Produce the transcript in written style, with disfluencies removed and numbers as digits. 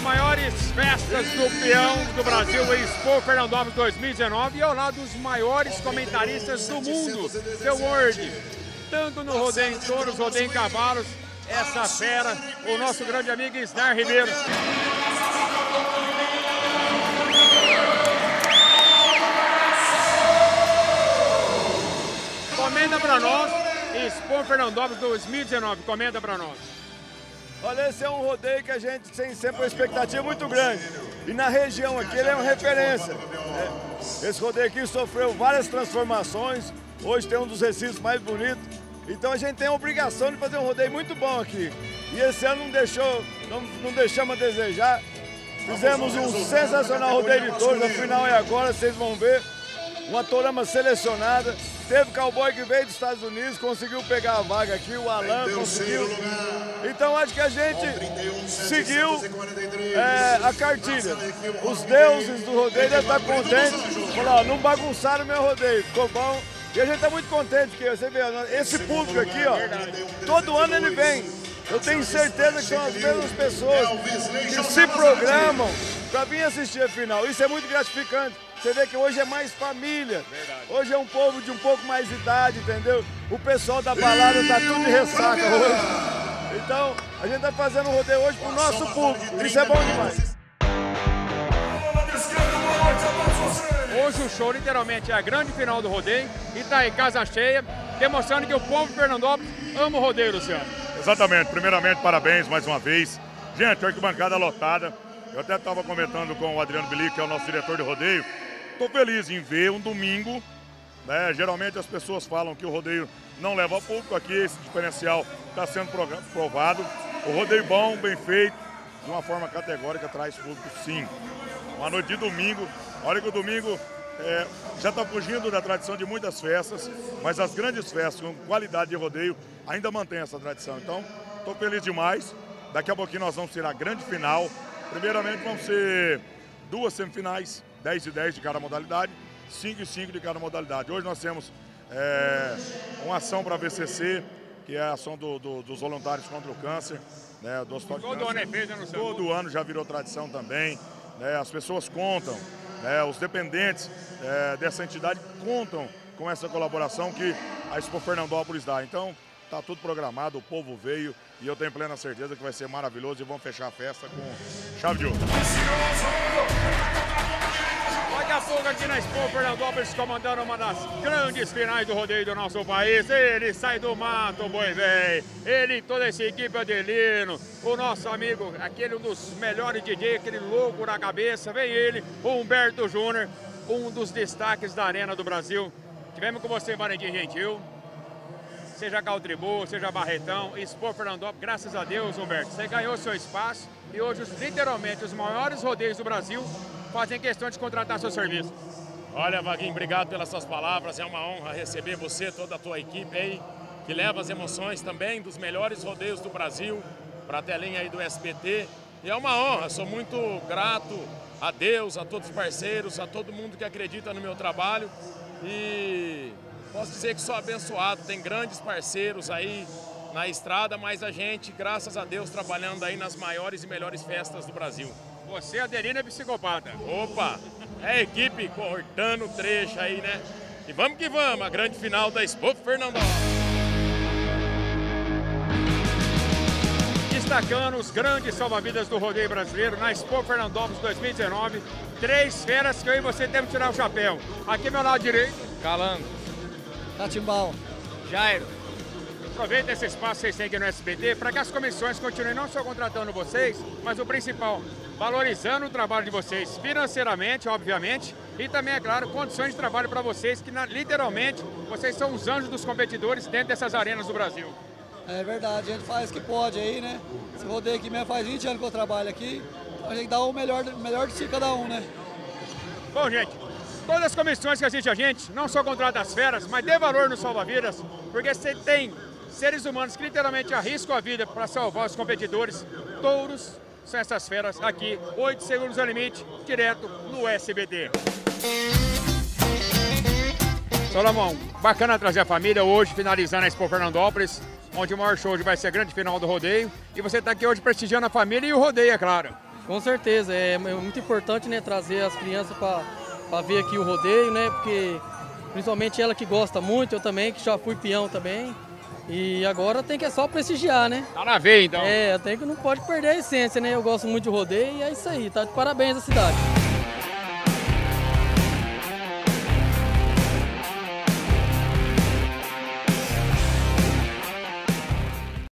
maiores festas do peão do Brasil, o Expo Fernandópolis 2019, e ao lado dos maiores comentaristas do mundo, The World, tanto no rodeio em touros, rodeio em cavalos, essa fera, o nosso grande amigo Isnar Ribeiro. Comenta para nós, Expo Fernandópolis 2019, comenta para nós. Olha, esse é um rodeio que a gente tem sempre uma expectativa muito grande. E na região aqui ele é uma referência. Esse rodeio aqui sofreu várias transformações. Hoje tem um dos recintos mais bonitos. Então a gente tem a obrigação de fazer um rodeio muito bom aqui. E esse ano não deixamos a desejar. Fizemos um sensacional rodeio de touros. A final é agora, vocês vão ver. Uma tourama selecionada. Teve cowboy que veio dos Estados Unidos, conseguiu pegar a vaga aqui, o Alan conseguiu. Então acho que a gente seguiu a cartilha. Os deuses do rodeio devem estar contentes. Falaram, não bagunçaram o meu rodeio, ficou bom. E a gente está muito contente, porque você vê, esse público aqui, ó, todo ano ele vem. Eu tenho certeza que são as mesmas pessoas que se programam para vir assistir a final. Isso é muito gratificante. Você vê que hoje é mais família. Hoje é um povo de um pouco mais de idade, entendeu? O pessoal da balada tá tudo de ressaca hoje. Então, a gente tá fazendo um rodeio hoje pro nosso público. Isso é bom demais. Hoje o show literalmente é a grande final do rodeio e tá aí casa cheia, demonstrando que o povo de Fernandópolis ama o rodeio, Luciano. Exatamente. Primeiramente, parabéns mais uma vez. Gente, arquibancada lotada. Eu até estava comentando com o Adriano Bilic, que é o nosso diretor de rodeio. Estou feliz em ver um domingo, né? Geralmente as pessoas falam que o rodeio não leva público, aqui esse diferencial está sendo provado. O rodeio bom, bem feito, de uma forma categórica, traz público sim. Uma noite de domingo, olha que o domingo já está fugindo da tradição de muitas festas, mas as grandes festas com qualidade de rodeio ainda mantém essa tradição. Então, estou feliz demais. Daqui a pouquinho nós vamos ter a grande final. Primeiramente vão ser 2 semifinais, 10 e 10 de cada modalidade, 5 e 5 de cada modalidade. Hoje nós temos uma ação para a VCC, que é a ação dos voluntários contra o câncer. Né, do Hospital de Câncer. Todo ano é feito, não sei. Todo ano já virou tradição também. Né, as pessoas contam, os dependentes dessa entidade contam com essa colaboração que a Expo Fernandópolis dá. Então, está tudo programado, o povo veio e eu tenho plena certeza que vai ser maravilhoso e vamos fechar a festa com chave de ouro. Daqui a pouco aqui na Expo Fernandópolis, comandando uma das grandes finais do rodeio do nosso país. Ele sai do mato, boi velho. Ele e toda essa equipe, Adelino, o nosso amigo, aquele um dos melhores DJ, aquele louco na cabeça. Vem ele, o Humberto Júnior, um dos destaques da Arena do Brasil. Tivemos com você, Valentim Gentil. Seja Caltribu, seja Barretão, Expo Fernandópolis, graças a Deus, Humberto, você ganhou seu espaço e hoje, literalmente, os maiores rodeios do Brasil fazem questão de contratar seu serviço. Olha, Vaguinho, obrigado pelas suas palavras, é uma honra receber você, toda a tua equipe aí, que leva as emoções também dos melhores rodeios do Brasil para a telinha aí do SBT. E é uma honra, sou muito grato a Deus, a todos os parceiros, a todo mundo que acredita no meu trabalho e posso dizer que sou abençoado, tem grandes parceiros aí na estrada, mas a gente, graças a Deus, trabalhando aí nas maiores e melhores festas do Brasil. Você, Adelino, é psicopata. Opa, é a equipe cortando trecho aí, né? E vamos que vamos, a grande final da Expo Fernandópolis. Destacando os grandes salva-vidas do rodeio brasileiro na Expo Fernandópolis 2019. 3 feras que eu e você temos que tirar o chapéu. Aqui ao meu lado direito, Calango, Tatimbal, Jairo. aproveita esse espaço que vocês têm aqui no SBT para que as comissões continuem não só contratando vocês, mas o principal, valorizando o trabalho de vocês financeiramente, obviamente, e também, é claro, condições de trabalho para vocês, que literalmente vocês são os anjos dos competidores dentro dessas arenas do Brasil. é verdade, a gente faz o que pode aí, né? Esse rodeio aqui mesmo faz 20 anos que eu trabalho aqui, então a gente dá o melhor de si cada um, né? Bom, gente, todas as comissões que assistem a gente, não só contrata as feras, mas dê valor no salva-vidas, porque você tem seres humanos que literalmente arriscam a vida para salvar os competidores. Touros são essas feras aqui, 8 segundos ao limite, direto no SBT. Solomão, bacana trazer a família hoje, finalizando a Expo Fernandópolis, onde o maior show hoje vai ser a grande final do rodeio. E você está aqui hoje prestigiando a família e o rodeio, é claro. Com certeza, é muito importante, né, trazer as crianças para ver aqui o rodeio, né, porque principalmente ela que gosta muito, eu também, que já fui peão também. E agora tem que só prestigiar, né? Tá na veia, então. Não pode perder a essência, né? Eu gosto muito de rodeio e é isso aí, tá de parabéns a cidade.